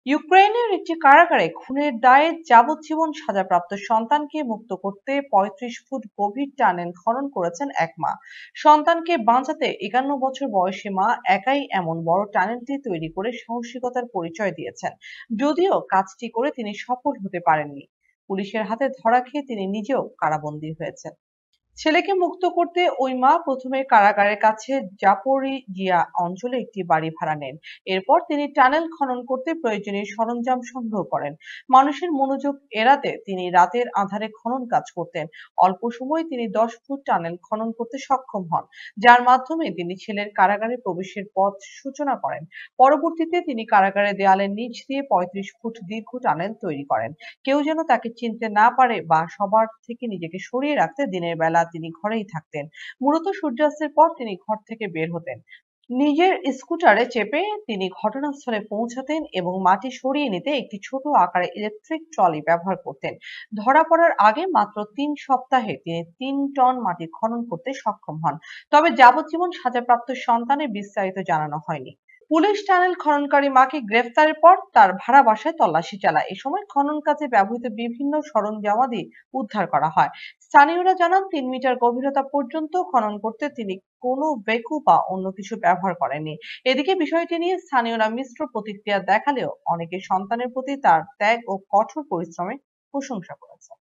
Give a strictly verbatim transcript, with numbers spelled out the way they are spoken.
ইউক্রেনের একটি কারাগারে খুনের দায়ে যাবজ্জীবন সাজাপ্রাপ্ত সন্তানকে মুক্ত করতে পঁয়ত্রিশ ফুট গভীর টানেল খনন করেছেন এক মা। সন্তানকে বাঁচাতে একান্ন বছর বয়সী মা একাই এমন বড় টানেলটি তৈরি করে সাহসিকতার পরিচয় দিয়েছেন। যদিও কাজটি করে তিনি সফল হতে পারেননি। পুলিশের হাতে ধরা খেয়ে তিনি নিজেও কারাবন্দী হয়েছেন। ছেলেকে মুক্ত করতে ওই মা প্রথমে কারাগারের কাছে জাপোরিজিয়া অঞ্চলে একটি বাড়ি ভাড়া নেন। এরপর তিনি টানেল খনন করতে প্রয়োজনীয় সরঞ্জাম সংগ্রহ করেন। মানুষের মনোযোগ এড়াতে তিনি রাতের আঁধারে খনন কাজ করতেন। অল্প সময়ে তিনি দশ ফুট টানেল খনন করতে সক্ষম হন, যার মাধ্যমে তিনি ছেলের কারাগারে প্রবেশের পথ সূচনা করেন। পরবর্তীতে তিনি কারাগারের দেয়ালের নিচ দিয়ে পঁয়ত্রিশ ফুট দীর্ঘ টানেল তৈরি করেন। কেউ যেন তাকে চিনতে না পারে বা সবার থেকে নিজেকে সরিয়ে রাখতে দিনের বেলা তিনি ঘরেই থাকতেন। মূলত সূর্যাস্তের পর তিনি ঘর থেকে বের হতেন। নিজের স্কুটারে চেপে তিনি ঘটনাস্থলে পৌঁছাতেন এবং মাটি সরিয়ে নিতে একটি ছোট আকারের ইলেকট্রিক ট্রলি ব্যবহার করতেন। ধরা পড়ার আগে মাত্র তিন সপ্তাহে তিনি তিন টন মাটি খনন করতে সক্ষম হন। তবে যাবজ্জীবন সাজাপ্রাপ্ত সন্তানের বিস্তারিত জানানো হয়নি। পুলিশ টানেল খননকারী মাকে গ্রেফতারের পর তার ভাড়া বাসায় তল্লাশি চালায়। এ সময় খনন কাজে ব্যবহৃত বিভিন্ন সরঞ্জামাদি উদ্ধার করা হয়। স্থানীয়রা জানান, তিন মিটার গভীরতা পর্যন্ত খনন করতে তিনি কোনো বেকু বা অন্য কিছু ব্যবহার করেননি। এদিকে বিষয়টি নিয়ে স্থানীয়রা মিশ্র প্রতিক্রিয়া দেখালেও অনেকে সন্তানের প্রতি তার ত্যাগ ও কঠোর পরিশ্রমের প্রশংসা করেছে।